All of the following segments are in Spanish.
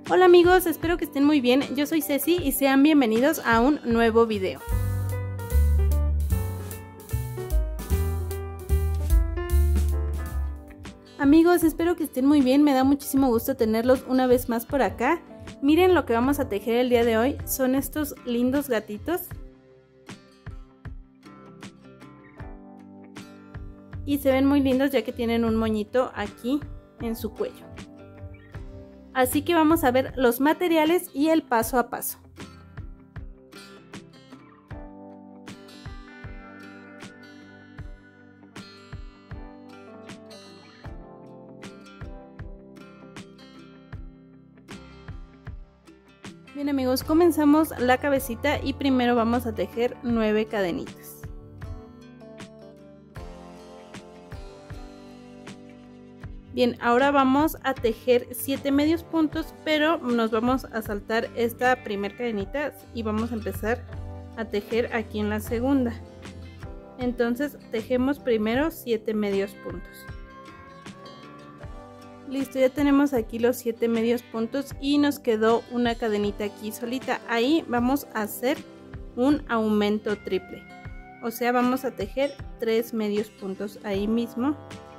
Hola amigos, espero que estén muy bien. Yo soy Ceci y sean bienvenidos a un nuevo video. Amigos, espero que estén muy bien. Me da muchísimo gusto tenerlos una vez más por acá. Miren lo que vamos a tejer el día de hoy. Son estos lindos gatitos. Y se ven muy lindos ya que tienen un moñito aquí en su cuello. Así que vamos a ver los materiales y el paso a paso. Bien amigos, comenzamos la cabecita y primero vamos a tejer 9 cadenitas. Bien, ahora vamos a tejer 7 medios puntos, pero nos vamos a saltar esta primera cadenita y vamos a empezar a tejer aquí en la segunda. Entonces tejemos primero 7 medios puntos. Listo, ya tenemos aquí los 7 medios puntos y nos quedó una cadenita aquí solita. Ahí vamos a hacer un aumento triple, o sea, vamos a tejer 3 medios puntos ahí mismo.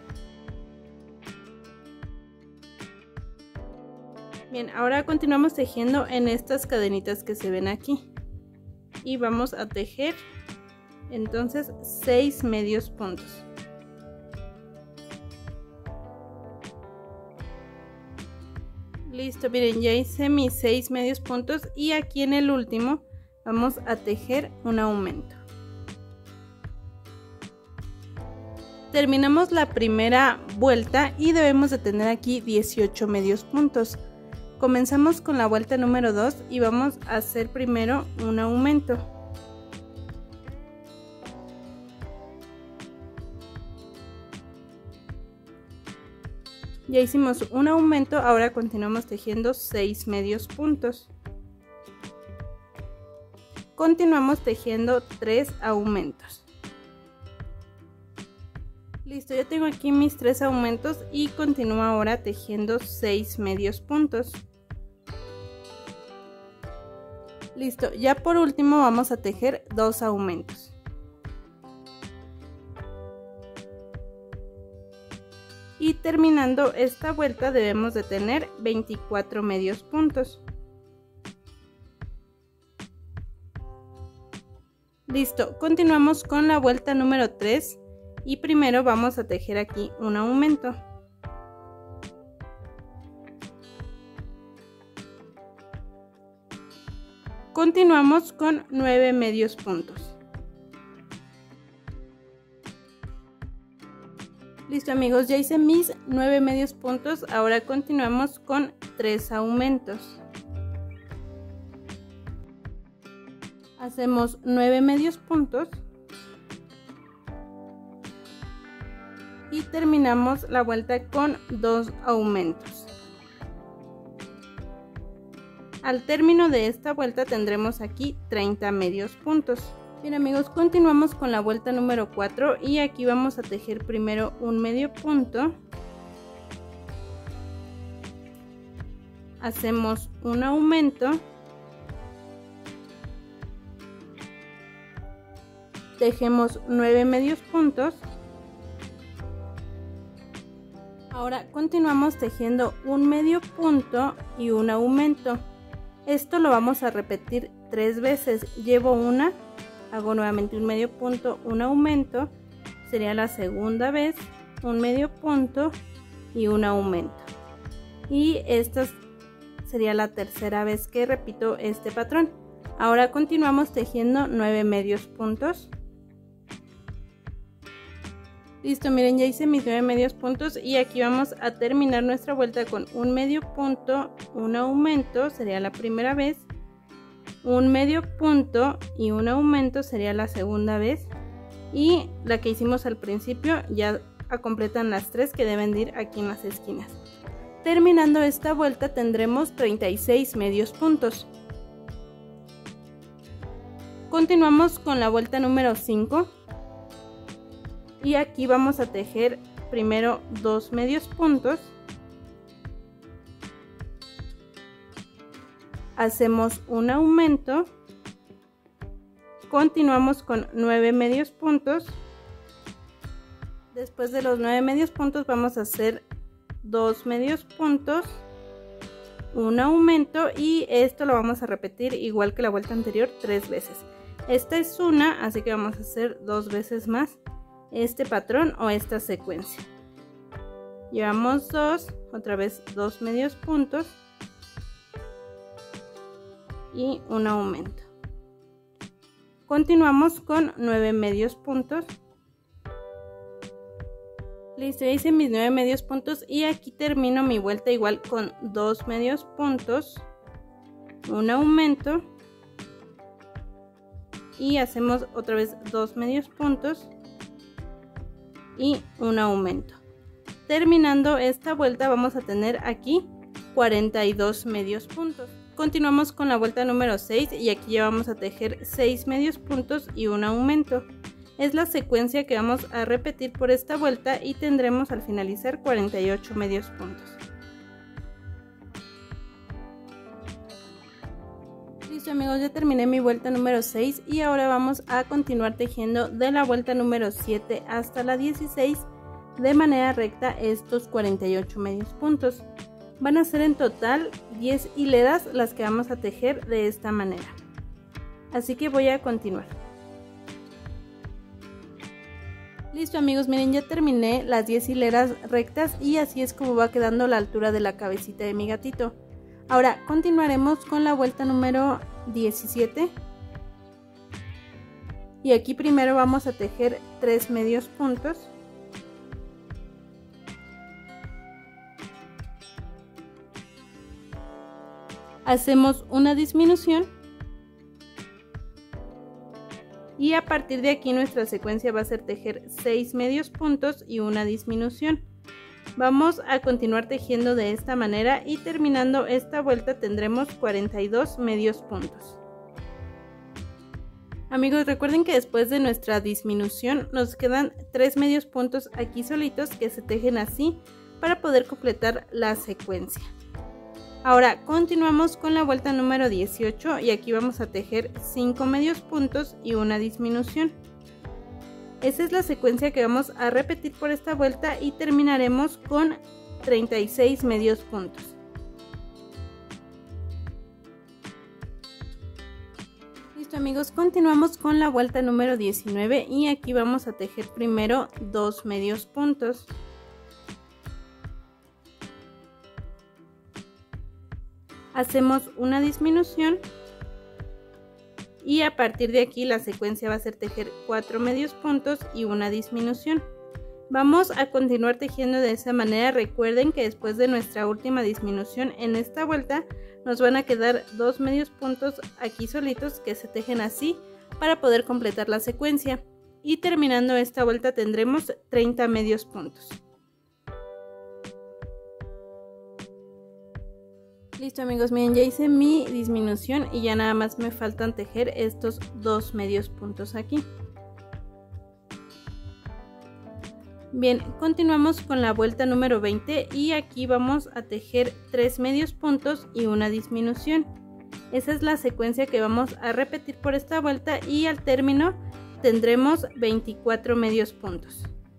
Bien, ahora continuamos tejiendo en estas cadenitas que se ven aquí y vamos a tejer entonces 6 medios puntos. Listo, miren, ya hice mis 6 medios puntos y aquí en el último vamos a tejer un aumento. Terminamos la primera vuelta y debemos de tener aquí 18 medios puntos. Comenzamos con la vuelta número 2 y vamos a hacer primero un aumento. Ya hicimos un aumento, ahora continuamos tejiendo 6 medios puntos. Continuamos tejiendo 3 aumentos. Listo, ya tengo aquí mis 3 aumentos y continúo ahora tejiendo 6 medios puntos. Listo, ya por último vamos a tejer 2 aumentos. Y terminando esta vuelta debemos de tener 24 medios puntos. Listo, continuamos con la vuelta número 3 y primero vamos a tejer aquí un aumento. Continuamos con 9 medios puntos. Listo amigos, ya hice mis 9 medios puntos, ahora continuamos con 3 aumentos. Hacemos 9 medios puntos y terminamos la vuelta con 2 aumentos. Al término de esta vuelta tendremos aquí 30 medios puntos. Bien amigos, continuamos con la vuelta número 4 y aquí vamos a tejer primero un medio punto. Hacemos un aumento. Tejemos 9 medios puntos. Ahora continuamos tejiendo un medio punto y un aumento. Esto lo vamos a repetir 3 veces. Llevo una, hago nuevamente un medio punto, un aumento, sería la segunda vez, un medio punto y un aumento. Y esta sería la tercera vez que repito este patrón. Ahora continuamos tejiendo 9 medios puntos. Listo, miren, ya hice mis 9 medios puntos y aquí vamos a terminar nuestra vuelta con un medio punto, un aumento, sería la primera vez, un medio punto y un aumento sería la segunda vez y la que hicimos al principio ya completan las 3 que deben de ir aquí en las esquinas. Terminando esta vuelta tendremos 36 medios puntos. Continuamos con la vuelta número 5. Y aquí vamos a tejer primero 2 medios puntos hacemos un aumento, continuamos con 9 medios puntos. Después de los 9 medios puntos vamos a hacer 2 medios puntos, un aumento, y esto lo vamos a repetir igual que la vuelta anterior 3 veces. Esta es una, así que vamos a hacer 2 veces más este patrón o esta secuencia. Llevamos 2, otra vez 2 medios puntos y un aumento. Continuamos con 9 medios puntos. Listo, hice mis 9 medios puntos y aquí termino mi vuelta igual con 2 medios puntos, un aumento, y hacemos otra vez 2 medios puntos y un aumento. Terminando esta vuelta vamos a tener aquí 42 medios puntos. Continuamos con la vuelta número 6 y aquí ya vamos a tejer 6 medios puntos y un aumento. Es la secuencia que vamos a repetir por esta vuelta y tendremos al finalizar 48 medios puntos. Listo amigos, ya terminé mi vuelta número 6 y ahora vamos a continuar tejiendo de la vuelta número 7 hasta la 16 de manera recta estos 48 medios puntos. Van a ser en total 10 hileras las que vamos a tejer de esta manera. Así que voy a continuar. Listo amigos, miren, ya terminé las 10 hileras rectas y así es como va quedando la altura de la cabecita de mi gatito. Ahora continuaremos con la vuelta número 17 y aquí primero vamos a tejer 3 medios puntos, hacemos una disminución y a partir de aquí nuestra secuencia va a ser tejer 6 medios puntos y una disminución. Vamos a continuar tejiendo de esta manera y terminando esta vuelta tendremos 42 medios puntos. Amigos, recuerden que después de nuestra disminución nos quedan 3 medios puntos aquí solitos que se tejen así para poder completar la secuencia. Ahora continuamos con la vuelta número 18 y aquí vamos a tejer 5 medios puntos y una disminución. Esa es la secuencia que vamos a repetir por esta vuelta y terminaremos con 36 medios puntos. Listo amigos, continuamos con la vuelta número 19 y aquí vamos a tejer primero 2 medios puntos. Hacemos una disminución y a partir de aquí la secuencia va a ser tejer 4 medios puntos y una disminución. Vamos a continuar tejiendo de esa manera. Recuerden que después de nuestra última disminución en esta vuelta nos van a quedar 2 medios puntos aquí solitos que se tejen así para poder completar la secuencia, y terminando esta vuelta tendremos 30 medios puntos. Listo amigos, miren, ya hice mi disminución y ya nada más me faltan tejer estos 2 medios puntos aquí. Bien, continuamos con la vuelta número 20 y aquí vamos a tejer 3 medios puntos y una disminución. Esa es la secuencia que vamos a repetir por esta vuelta y al término tendremos 24 medios puntos.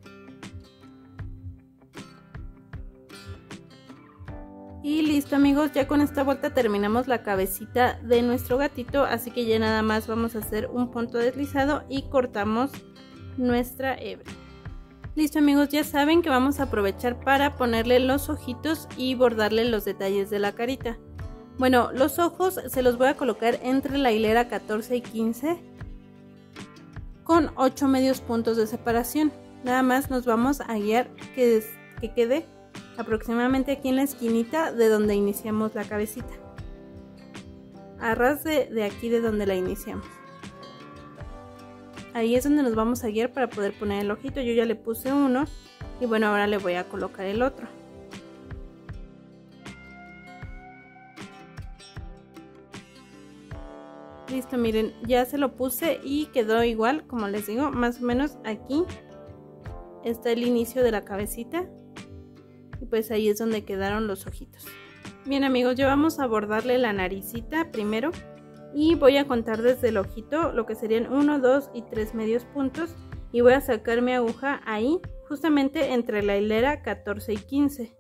Y listo amigos, ya con esta vuelta terminamos la cabecita de nuestro gatito, así que ya nada más vamos a hacer un punto deslizado y cortamos nuestra hebra. Listo amigos, ya saben que vamos a aprovechar para ponerle los ojitos y bordarle los detalles de la carita. Bueno, los ojos se los voy a colocar entre la hilera 14 y 15 con 8 medios puntos de separación. Nada más nos vamos a guiar que quede aproximadamente aquí en la esquinita de donde iniciamos la cabecita, a ras de aquí de donde la iniciamos. Ahí es donde nos vamos a guiar para poder poner el ojito. Yo ya le puse uno y bueno, ahora le voy a colocar el otro. Listo, miren, ya se lo puse y quedó igual, como les digo, más o menos aquí está el inicio de la cabecita. Y pues ahí es donde quedaron los ojitos. Bien amigos, ya vamos a bordarle la naricita primero y voy a contar desde el ojito lo que serían 1, 2 y 3 medios puntos y voy a sacar mi aguja ahí justamente entre la hilera 14 y 15.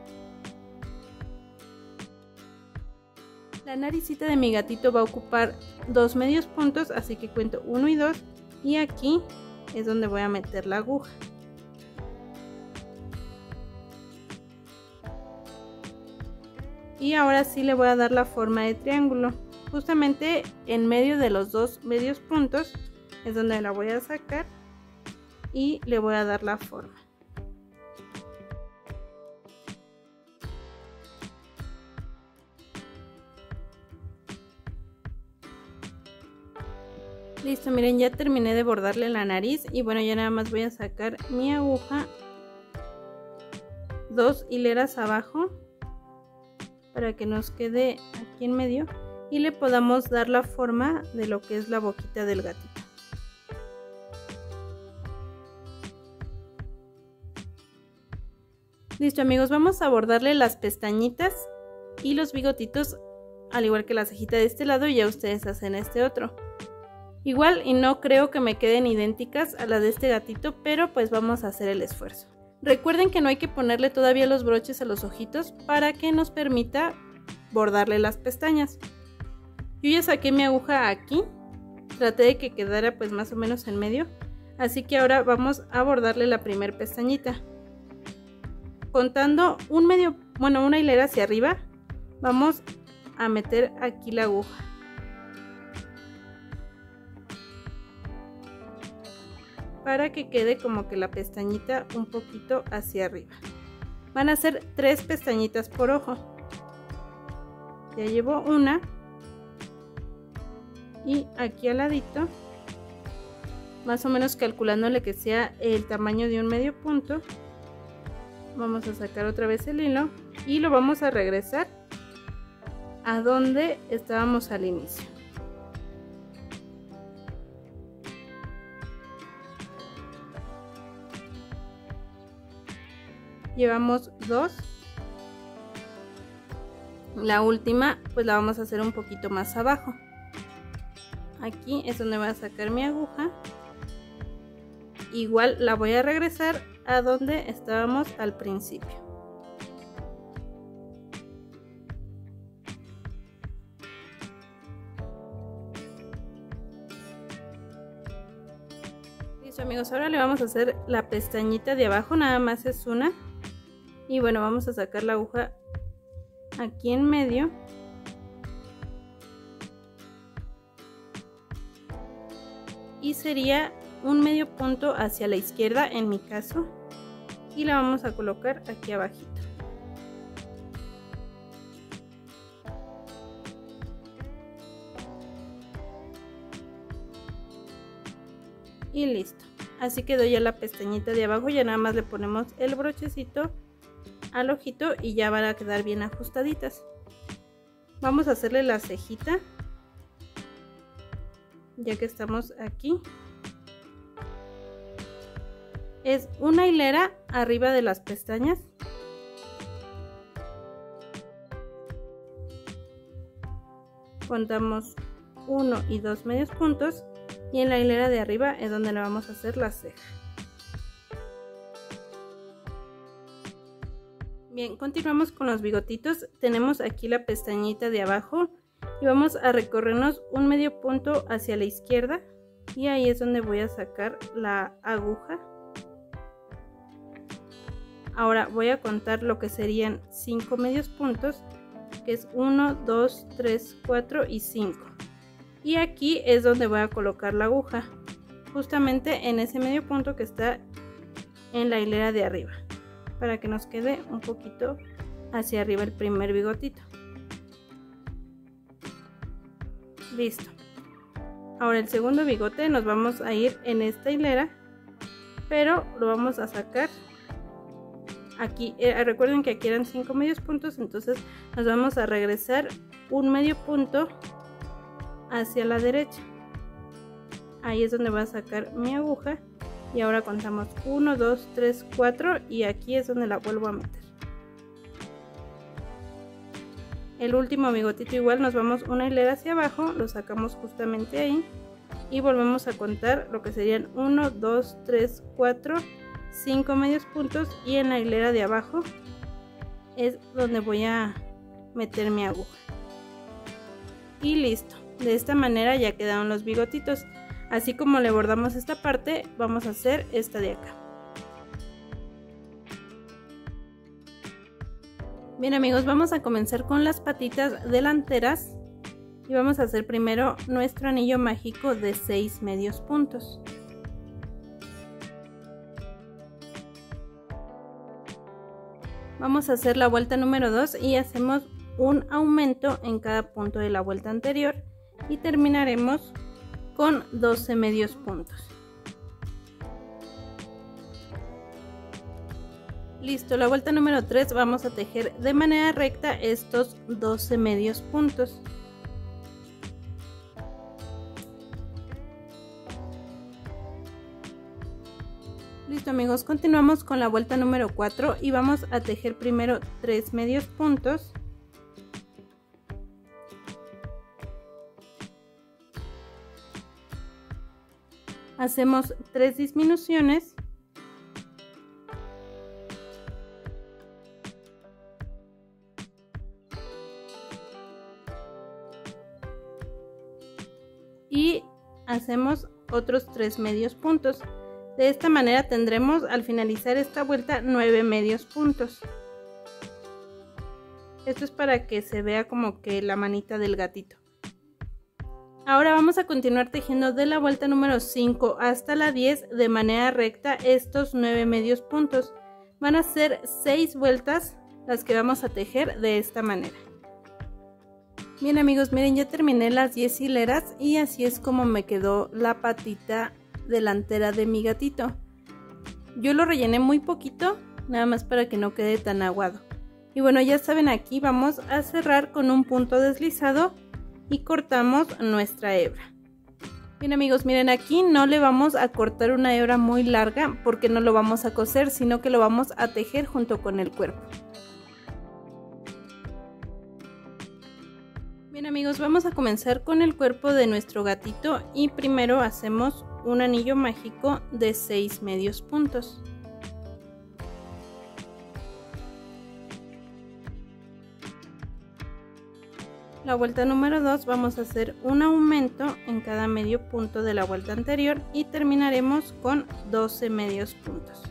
La naricita de mi gatito va a ocupar 2 medios puntos, así que cuento 1 y 2 y aquí es donde voy a meter la aguja. Y ahora sí le voy a dar la forma de triángulo. Justamente en medio de los 2 medios puntos es donde la voy a sacar y le voy a dar la forma. Listo, miren, ya terminé de bordarle la nariz y bueno, ya nada más voy a sacar mi aguja 2 hileras abajo para que nos quede aquí en medio y le podamos dar la forma de lo que es la boquita del gatito. Listo amigos, vamos a bordarle las pestañitas y los bigotitos al igual que la cejita de este lado y ya ustedes hacen este otro. Igual y no creo que me queden idénticas a las de este gatito, pero pues vamos a hacer el esfuerzo. Recuerden que no hay que ponerle todavía los broches a los ojitos para que nos permita bordarle las pestañas. Yo ya saqué mi aguja aquí, traté de que quedara pues más o menos en medio, así que ahora vamos a bordarle la primera pestañita. Contando una hilera hacia arriba, vamos a meter aquí la aguja. Para que quede como que la pestañita un poquito hacia arriba. Van a ser 3 pestañitas por ojo. Ya llevo una. Y aquí al ladito, más o menos calculándole que sea el tamaño de un medio punto, vamos a sacar otra vez el hilo y lo vamos a regresar a donde estábamos al inicio. Llevamos 2. La última pues la vamos a hacer un poquito más abajo. Aquí es donde voy a sacar mi aguja. Igual la voy a regresar a donde estábamos al principio. Listo amigos, ahora le vamos a hacer la pestañita de abajo, nada más es una. Y bueno, vamos a sacar la aguja aquí en medio. Y sería un medio punto hacia la izquierda en mi caso. Y la vamos a colocar aquí abajito. Y listo. Así quedó ya la pestañita de abajo, ya nada más le ponemos el brochecito al ojito y ya van a quedar bien ajustaditas. Vamos a hacerle la cejita ya que estamos aquí. Es una hilera arriba de las pestañas. Contamos 1 y 2 medios puntos y en la hilera de arriba es donde le vamos a hacer la ceja. Bien, continuamos con los bigotitos. Tenemos aquí la pestañita de abajo y vamos a recorrernos un medio punto hacia la izquierda y ahí es donde voy a sacar la aguja. Ahora voy a contar lo que serían 5 medios puntos, que es 1, 2, 3, 4 y 5. Y aquí es donde voy a colocar la aguja, justamente en ese medio punto que está en la hilera de arriba, para que nos quede un poquito hacia arriba el primer bigotito. Listo. Ahora el segundo bigote nos vamos a ir en esta hilera, pero lo vamos a sacar aquí. Recuerden que aquí eran 5 medios puntos, entonces nos vamos a regresar un medio punto hacia la derecha. Ahí es donde voy a sacar mi aguja y ahora contamos 1, 2, 3, 4 y aquí es donde la vuelvo a meter. el último bigotito igual nos vamos una hilera hacia abajo, lo sacamos justamente ahí y volvemos a contar lo que serían 1, 2, 3, 4, 5 medios puntos, y en la hilera de abajo es donde voy a meter mi aguja. Y listo, de esta manera ya quedaron los bigotitos. Así como le bordamos esta parte, vamos a hacer esta de acá. Bien amigos, vamos a comenzar con las patitas delanteras y vamos a hacer primero nuestro anillo mágico de 6 medios puntos. Vamos a hacer la vuelta número 2 y hacemos un aumento en cada punto de la vuelta anterior y terminaremos con 12 medios puntos. Listo, la vuelta número 3 vamos a tejer de manera recta estos 12 medios puntos. Listo amigos, continuamos con la vuelta número 4 y vamos a tejer primero 3 medios puntos. Hacemos 3 disminuciones. Y hacemos otros 3 medios puntos. De esta manera tendremos al finalizar esta vuelta 9 medios puntos. Esto es para que se vea como que la manita del gatito. Ahora vamos a continuar tejiendo de la vuelta número 5 hasta la 10 de manera recta estos 9 medios puntos. Van a ser 6 vueltas las que vamos a tejer de esta manera. Bien amigos, miren, ya terminé las 10 hileras y así es como me quedó la patita delantera de mi gatito. Yo lo rellené muy poquito, nada más para que no quede tan aguado. Y bueno, ya saben, aquí vamos a cerrar con un punto deslizado y cortamos nuestra hebra. Bien amigos, miren, aquí no le vamos a cortar una hebra muy larga porque no lo vamos a coser, sino que lo vamos a tejer junto con el cuerpo. Bien amigos, vamos a comenzar con el cuerpo de nuestro gatito y primero hacemos un anillo mágico de 6 medios puntos. La vuelta número 2 vamos a hacer un aumento en cada medio punto de la vuelta anterior y terminaremos con 12 medios puntos.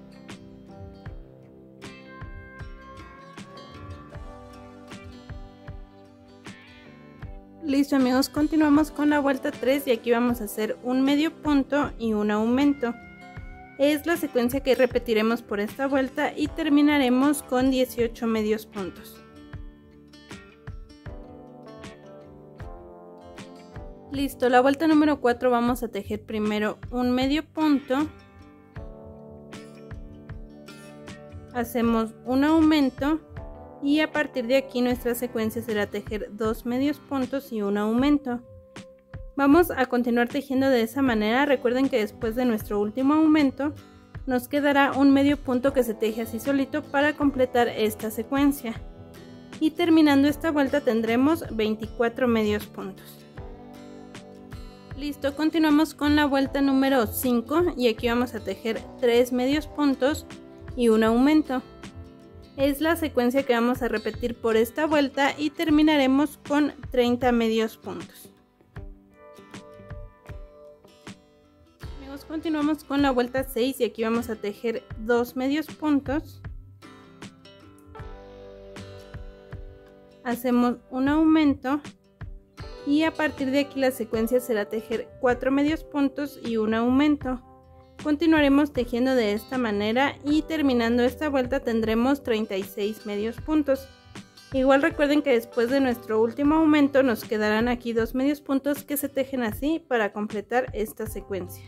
Listo amigos, continuamos con la vuelta 3 y aquí vamos a hacer un medio punto y un aumento. Es la secuencia que repetiremos por esta vuelta y terminaremos con 18 medios puntos. Listo, la vuelta número 4 vamos a tejer primero un medio punto, hacemos un aumento y a partir de aquí nuestra secuencia será tejer 2 medios puntos y un aumento. Vamos a continuar tejiendo de esa manera. Recuerden que después de nuestro último aumento nos quedará un medio punto que se teje así solito para completar esta secuencia. Y terminando esta vuelta tendremos 24 medios puntos. Listo, continuamos con la vuelta número 5 y aquí vamos a tejer 3 medios puntos y un aumento. Es la secuencia que vamos a repetir por esta vuelta y terminaremos con 30 medios puntos. Amigos, continuamos con la vuelta 6 y aquí vamos a tejer 2 medios puntos. Hacemos un aumento. Y a partir de aquí la secuencia será tejer 4 medios puntos y un aumento. Continuaremos tejiendo de esta manera y terminando esta vuelta tendremos 36 medios puntos. Igual recuerden que después de nuestro último aumento nos quedarán aquí 2 medios puntos que se tejen así para completar esta secuencia.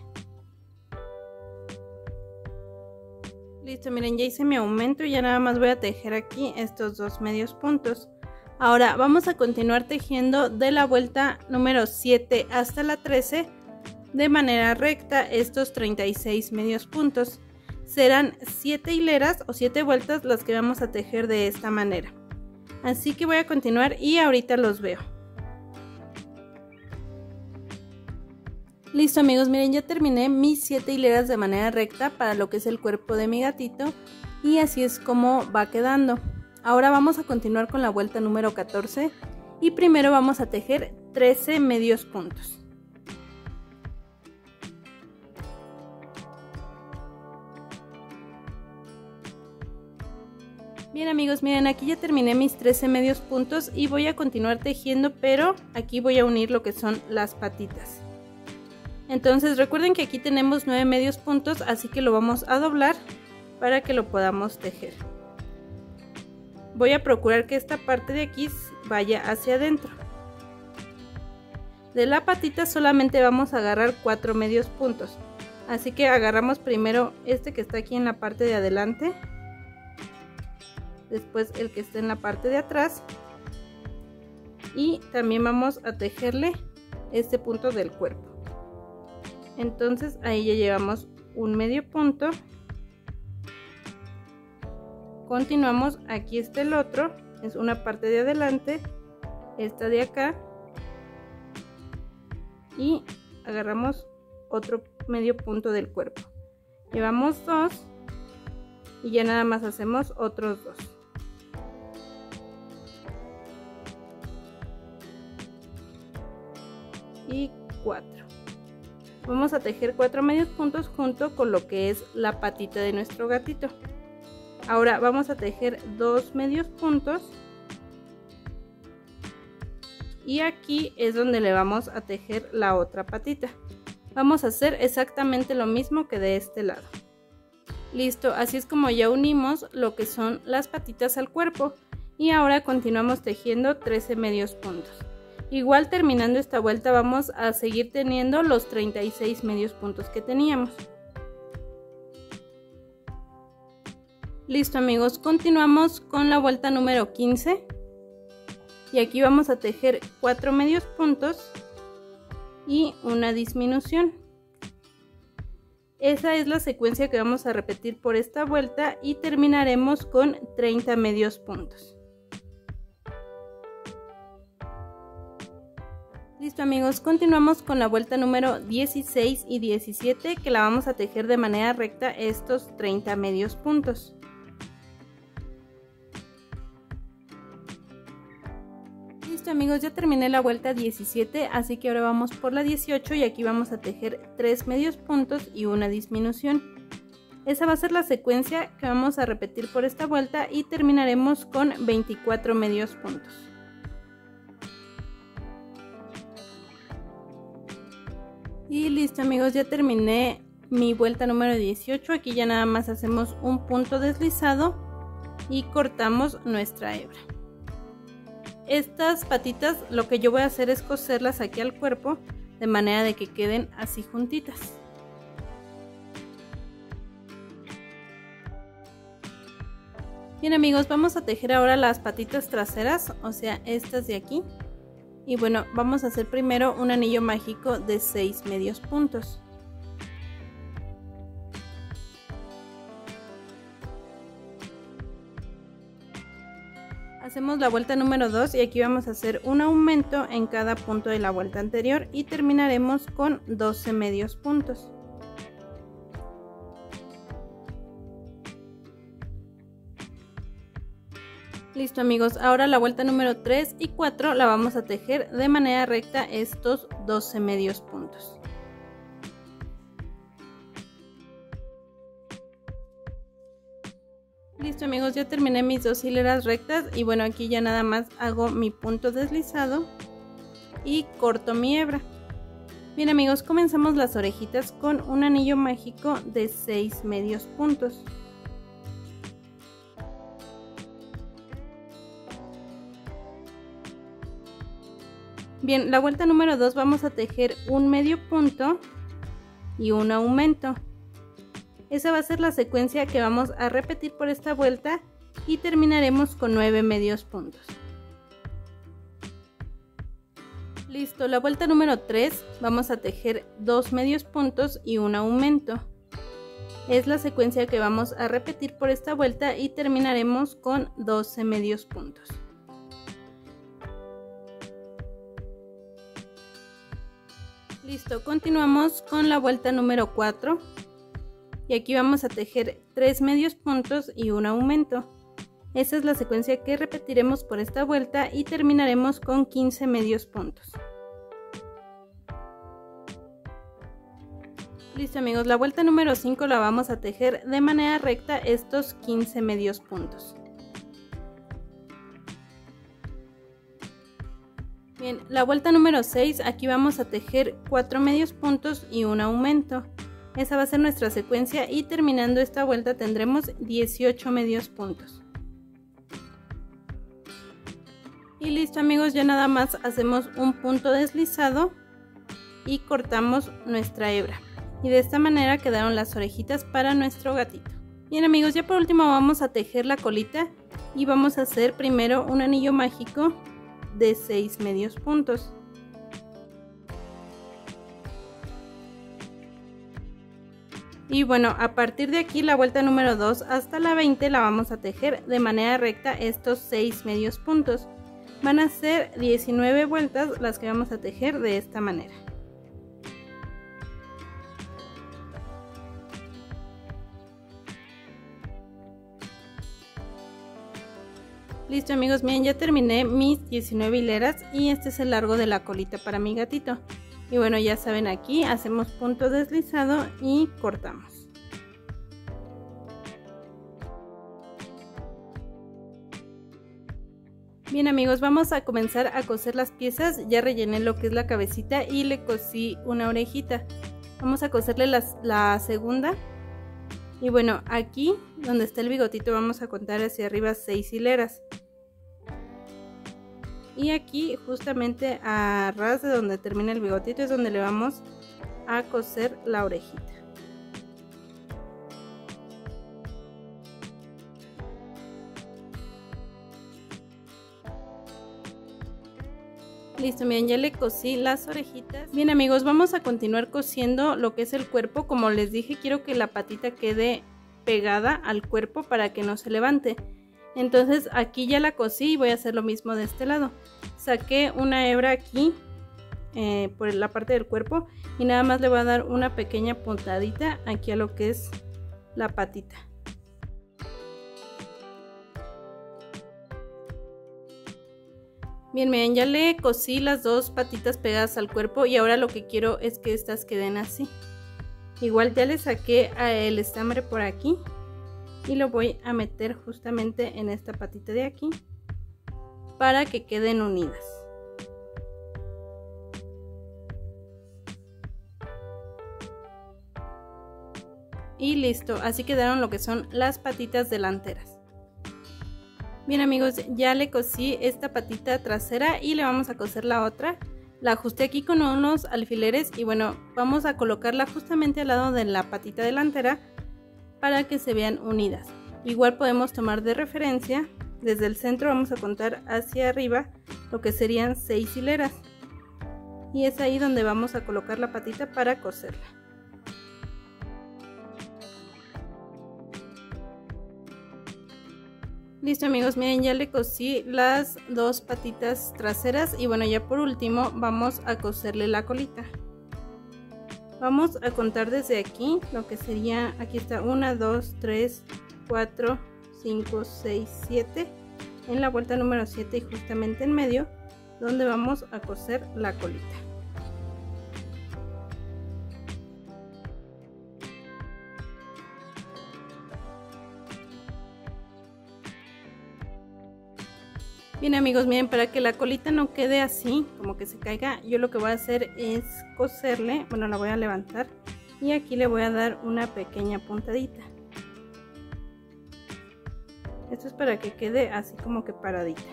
Listo, miren, ya hice mi aumento y ya nada más voy a tejer aquí estos 2 medios puntos. Ahora vamos a continuar tejiendo de la vuelta número 7 hasta la 13 de manera recta estos 36 medios puntos. Serán 7 hileras o 7 vueltas las que vamos a tejer de esta manera. Así que voy a continuar y ahorita los veo. Listo amigos, miren, ya terminé mis 7 hileras de manera recta para lo que es el cuerpo de mi gatito y así es como va quedando. Ahora vamos a continuar con la vuelta número 14 y primero vamos a tejer 13 medios puntos. Bien amigos, miren, aquí ya terminé mis 13 medios puntos y voy a continuar tejiendo, pero aquí voy a unir lo que son las patitas. Entonces recuerden que aquí tenemos 9 medios puntos, así que lo vamos a doblar para que lo podamos tejer. Voy a procurar que esta parte de aquí vaya hacia adentro. De la patita solamente vamos a agarrar 4 medios puntos, así que agarramos primero este que está aquí en la parte de adelante, después el que está en la parte de atrás y también vamos a tejerle este punto del cuerpo. Entonces ahí ya llevamos un medio punto. Continuamos, aquí está el otro, es una parte de adelante, esta de acá y agarramos otro medio punto del cuerpo. Llevamos 2 y ya nada más hacemos otros 2. Y 4. Vamos a tejer 4 medios puntos junto con lo que es la patita de nuestro gatito. Ahora vamos a tejer 2 medios puntos y aquí es donde le vamos a tejer la otra patita. Vamos a hacer exactamente lo mismo que de este lado. Listo, así es como ya unimos lo que son las patitas al cuerpo y ahora continuamos tejiendo 13 medios puntos. Igual terminando esta vuelta vamos a seguir teniendo los 36 medios puntos que teníamos. Listo amigos, continuamos con la vuelta número 15 y aquí vamos a tejer 4 medios puntos y una disminución. Esa es la secuencia que vamos a repetir por esta vuelta y terminaremos con 30 medios puntos. Listo amigos, continuamos con la vuelta número 16 y 17 que la vamos a tejer de manera recta estos 30 medios puntos. Listo amigos, ya terminé la vuelta 17, así que ahora vamos por la 18 y aquí vamos a tejer 3 medios puntos y una disminución. Esa va a ser la secuencia que vamos a repetir por esta vuelta y terminaremos con 24 medios puntos. Y listo amigos, ya terminé mi vuelta número 18, aquí ya nada más hacemos un punto deslizado y cortamos nuestra hebra. Estas patitas lo que yo voy a hacer es coserlas aquí al cuerpo de manera de que queden así juntitas. Bien amigos, vamos a tejer ahora las patitas traseras, o sea estas de aquí. Y bueno, vamos a hacer primero un anillo mágico de 6 medios puntos. Hacemos la vuelta número 2 y aquí vamos a hacer un aumento en cada punto de la vuelta anterior y terminaremos con 12 medios puntos. Listo amigos, ahora la vuelta número 3 y 4 la vamos a tejer de manera recta estos 12 medios puntos. Listo amigos, ya terminé mis 2 hileras rectas y bueno, aquí ya nada más hago mi punto deslizado y corto mi hebra. Bien amigos, comenzamos las orejitas con un anillo mágico de 6 medios puntos. Bien, la vuelta número 2 vamos a tejer un medio punto y un aumento. Esa va a ser la secuencia que vamos a repetir por esta vuelta y terminaremos con 9 medios puntos. Listo, la vuelta número 3 vamos a tejer 2 medios puntos y un aumento. Es la secuencia que vamos a repetir por esta vuelta y terminaremos con 12 medios puntos. Listo, continuamos con la vuelta número 4 y aquí vamos a tejer 3 medios puntos y un aumento. Esa es la secuencia que repetiremos por esta vuelta y terminaremos con 15 medios puntos. Listo amigos, la vuelta número 5 la vamos a tejer de manera recta estos 15 medios puntos. Bien, la vuelta número 6, aquí vamos a tejer 4 medios puntos y un aumento. Esa va a ser nuestra secuencia y terminando esta vuelta tendremos 18 medios puntos. Y listo amigos, ya nada más hacemos un punto deslizado y cortamos nuestra hebra. Y de esta manera quedaron las orejitas para nuestro gatito. Bien amigos, ya por último vamos a tejer la colita y vamos a hacer primero un anillo mágico de 6 medios puntos. Y bueno, a partir de aquí la vuelta número 2 hasta la 20 la vamos a tejer de manera recta estos 6 medios puntos. Van a ser 19 vueltas las que vamos a tejer de esta manera. Listo amigos, miren, ya terminé mis 19 hileras y este es el largo de la colita para mi gatito. Y bueno, ya saben, aquí hacemos punto deslizado y cortamos. Bien amigos, vamos a comenzar a coser las piezas. Ya rellené lo que es la cabecita y le cosí una orejita. Vamos a coserle la segunda. Y bueno, aquí donde está el bigotito vamos a contar hacia arriba 6 hileras. Y aquí justamente a ras de donde termina el bigotito es donde le vamos a coser la orejita. Listo, miren, ya le cosí las orejitas. Bien amigos, vamos a continuar cosiendo lo que es el cuerpo. Como les dije, quiero que la patita quede pegada al cuerpo para que no se levante. Entonces aquí ya la cosí y voy a hacer lo mismo de este lado. Saqué una hebra aquí por la parte del cuerpo y nada más le voy a dar una pequeña puntadita aquí a lo que es la patita. Bien, miren, ya le cosí las dos patitas pegadas al cuerpo y ahora lo que quiero es que estas queden así. Igual ya le saqué el estambre por aquí y lo voy a meter justamente en esta patita de aquí para que queden unidas. Y listo, así quedaron lo que son las patitas delanteras. Bien amigos, ya le cosí esta patita trasera y le vamos a coser la otra. La ajusté aquí con unos alfileres y bueno, vamos a colocarla justamente al lado de la patita delantera para que se vean unidas. Igual podemos tomar de referencia, desde el centro vamos a contar hacia arriba lo que serían 6 hileras. Y es ahí donde vamos a colocar la patita para coserla. Listo amigos, miren, ya le cosí las dos patitas traseras y bueno, ya por último vamos a coserle la colita. Vamos a contar desde aquí lo que sería, aquí está 1, 2, 3, 4, 5, 6, 7 en la vuelta número 7 y justamente en medio donde vamos a coser la colita. Bien amigos, miren, para que la colita no quede así, como que se caiga, yo lo que voy a hacer es coserle, bueno, la voy a levantar y aquí le voy a dar una pequeña puntadita. Esto es para que quede así como que paradita.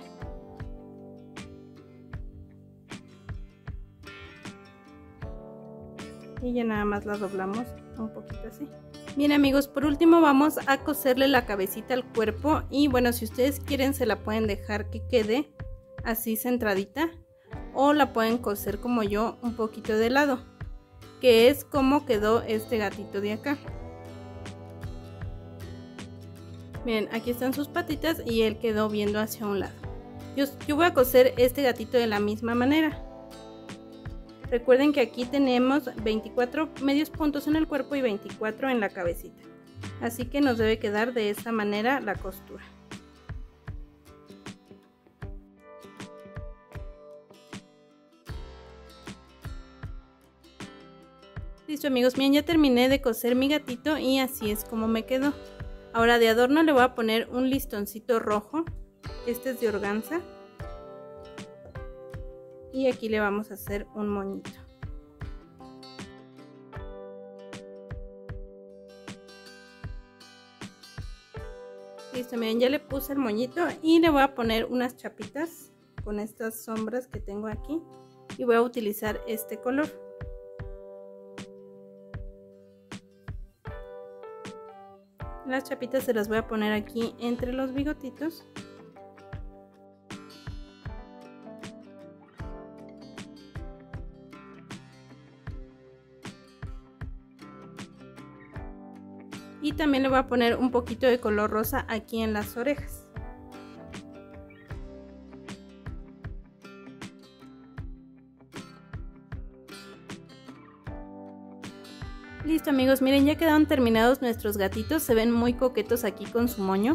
Y ya nada más la doblamos un poquito así. Bien amigos, por último vamos a coserle la cabecita al cuerpo y bueno, si ustedes quieren se la pueden dejar que quede así centradita o la pueden coser como yo un poquito de lado, que es como quedó este gatito de acá. Miren, aquí están sus patitas y él quedó viendo hacia un lado. Yo voy a coser este gatito de la misma manera. Recuerden que aquí tenemos 24 medios puntos en el cuerpo y 24 en la cabecita. Así que nos debe quedar de esa manera la costura. Listo amigos, miren, ya terminé de coser mi gatito y así es como me quedó. Ahora de adorno le voy a poner un listoncito rojo. Este es de organza. Y aquí le vamos a hacer un moñito. Listo, miren, ya le puse el moñito y le voy a poner unas chapitas con estas sombras que tengo aquí. Y voy a utilizar este color. Las chapitas se las voy a poner aquí entre los bigotitos. Y también le voy a poner un poquito de color rosa aquí en las orejas. Listo amigos, miren, ya quedaron terminados nuestros gatitos, se ven muy coquetos aquí con su moño.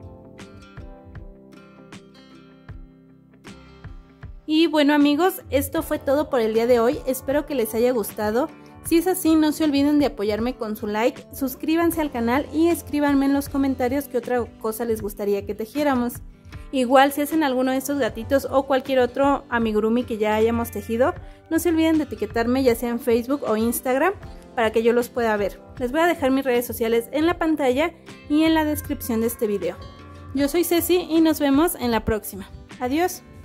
Y bueno amigos, esto fue todo por el día de hoy, espero que les haya gustado. Si es así, no se olviden de apoyarme con su like, suscríbanse al canal y escríbanme en los comentarios qué otra cosa les gustaría que tejiéramos. Igual si hacen alguno de estos gatitos o cualquier otro amigurumi que ya hayamos tejido, no se olviden de etiquetarme ya sea en Facebook o Instagram para que yo los pueda ver. Les voy a dejar mis redes sociales en la pantalla y en la descripción de este video. Yo soy Ceci y nos vemos en la próxima. Adiós.